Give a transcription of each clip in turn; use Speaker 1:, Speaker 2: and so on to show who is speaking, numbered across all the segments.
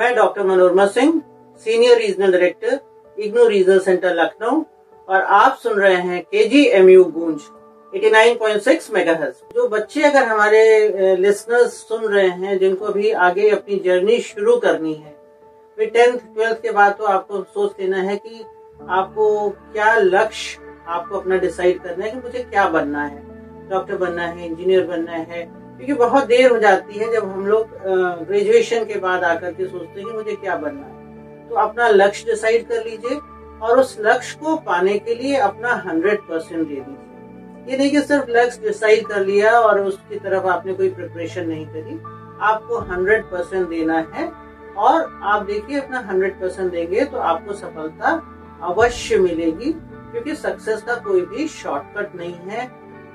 Speaker 1: मैं doctor Manorama Singh, senior regional director, IGNOU regional centre Lucknow, और आप सुन रहे हैं KGMU गूंज 89.6 मेगाहर्ट्ज। जो बच्चे अगर हमारे लिसनर्स सुन रहे हैं, जिनको भी आगे अपनी जर्नी शुरू करनी है, फिर 10th 12th के बाद तो आपको सोच लेना है कि आपको क्या लक्ष्य आपको अपना डिसाइड करना है कि मुझे क्या बनना है, डॉक्टर बनना है, इंजीनियर बनना है। क्योंकि बहुत देर हो जाती है जब हम लोग ग्रेजुएशन के बाद आकर के सोचते हैं कि मुझे क्या बनना है। तो अपना लक्ष्य डिसाइड कर लीजिए और उस लक्ष्य को पाने के लिए अपना 100% दे दीजिए। ये नहीं कि सिर्फ लक्ष्य डिसाइड कर लिया और उसकी तरफ आपने कोई प्रिपरेशन नहीं करी। आपको 100% देना है और आप देखिए अपना 100% देंगे तो आपको सफलता अवश्य मिलेगी, क्योंकि सक्सेस का कोई भी शॉर्टकट नहीं है।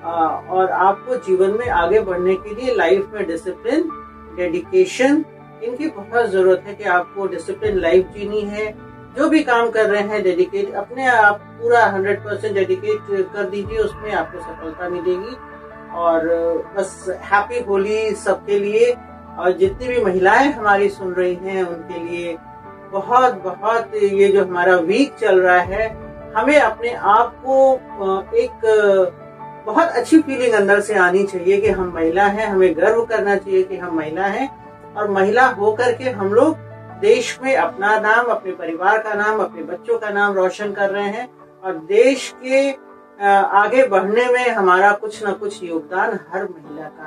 Speaker 1: और आपको जीवन में आगे बढ़ने के लिए लाइफ में डिसिप्लिन, डेडिकेशन, इनकी बहुत जरूरत है कि आपको डिसिप्लिन लाइफ जीनी है। जो भी काम कर रहे हैं डेडिकेट, अपने आप पूरा 100% डेडिकेट कर दीजिए, उसमें आपको सफलता मिलेगी। और बस हैप्पी होली सबके लिए, और जितनी भी महिलाएं हमारी सुन रही हैं उनके लिए बहुत बहुत, ये जो हमारा वीक चल रहा है, हमें अपने आप को एक बहुत अच्छी फीलिंग अंदर से आनी चाहिए कि हम महिला हैं, हमें गर्व करना चाहिए कि हम महिला हैं। और महिला होकर के हम लोग देश में अपना नाम, अपने परिवार का नाम, अपने बच्चों का नाम रोशन कर रहे हैं, और देश के आगे बढ़ने में हमारा कुछ न कुछ योगदान हर महिला का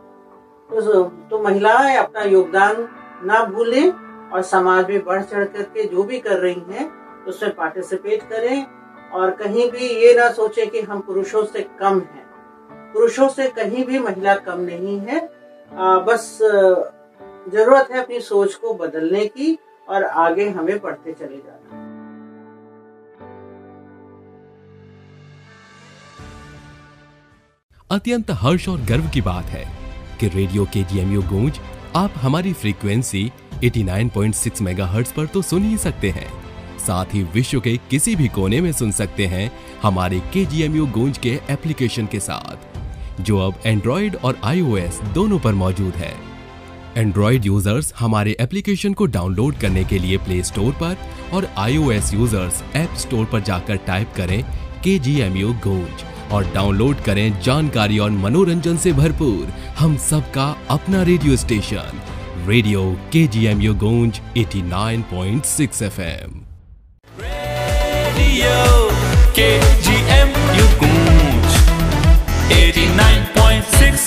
Speaker 1: है। तो महिलाएं अपना योगदान ना भूलें और समाज में बढ़ चढ़ करके जो भी कर रही हैं उसमें पार्टिसिपेट करें। और कहीं भी ये ना सोचें कि हम पुरुषों से कम हैं। पुरुषों से कहीं भी महिला कम नहीं है। बस जरूरत है अपनी सोच को बदलने की और आगे हमें बढ़ते चले जाना।
Speaker 2: अत्यंत हर्ष और गर्व की बात है कि रेडियो KGMU गूंज आप हमारी फ्रीक्वेंसी 89.6 मेगाहर्ट्ज पर तो सुन ही सकते हैं, साथ ही विश्व के किसी भी कोने में सुन सकते हैं हमारे KGMU गूंज के एप्लीकेशन के साथ, जो अब एंड्रॉइड और iOS दोनों पर मौजूद है। एंड्रॉइड यूजर्स हमारे एप्लीकेशन को डाउनलोड करने के लिए प्ले स्टोर पर, और iOS यूजर्स ऐप स्टोर पर जाकर टाइप करें KGMU गूंज और डाउनलोड करें जानकारी और मनोरंजन से भरपूर हम सबका अपना रेडियो स्टेशन, रेडियो KGMU गूंज 89.6 FM।
Speaker 3: रेडियो KGMU गूंज 89.6